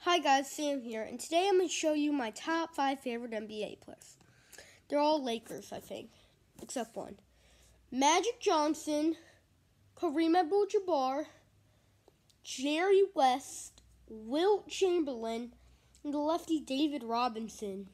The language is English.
Hi guys, Sam here, and today I'm going to show you my top 5 favorite NBA players. They're all Lakers, I think, except one. Magic Johnson, Kareem Abdul-Jabbar, Jerry West, Wilt Chamberlain, and the lefty David Robinson.